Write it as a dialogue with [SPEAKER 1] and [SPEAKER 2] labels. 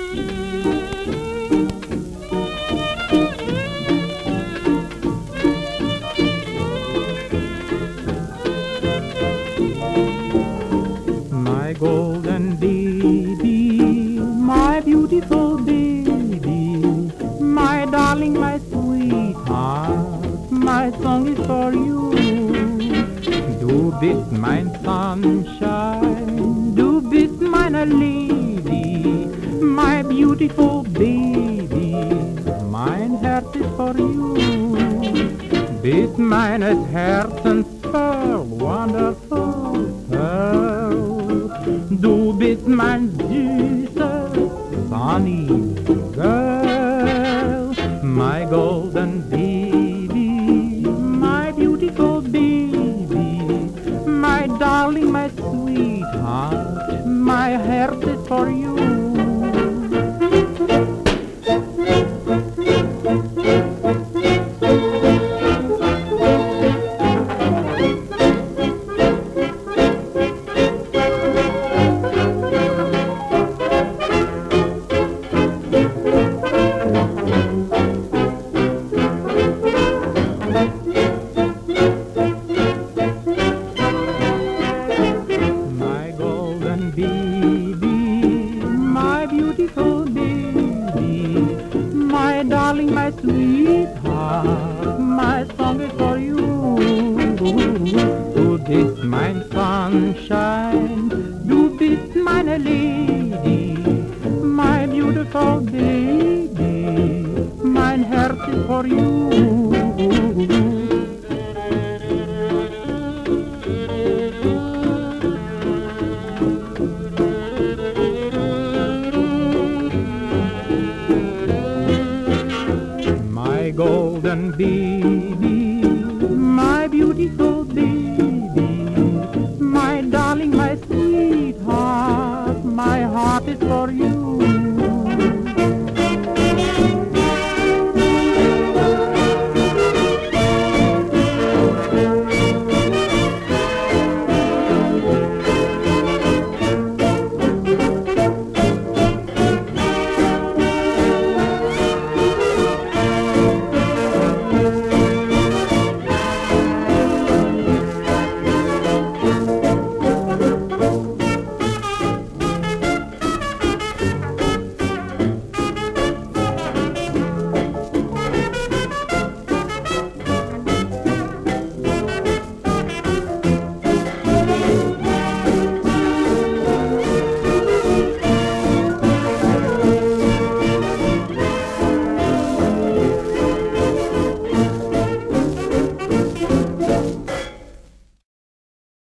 [SPEAKER 1] My golden baby, my beautiful baby, my darling, my sweetheart, my song is for you. Du bist mein Sunshine, du bist meine Lady, my beautiful baby, mein Herz ist for you. Bist meines Herzens Pearl, wonderful Pearl, du bist mein süßer sunny girl, my golden baby, my beautiful baby, my darling, my sweetheart, my heart is for you. Baby, my beautiful baby, my darling, my sweetheart, my song is for you. Du bist mein Sunshine, du bist meine Lady, my beautiful baby, mein Herz ist for you. My golden baby, my beautiful baby, my darling, my sweetheart, my heart is for you.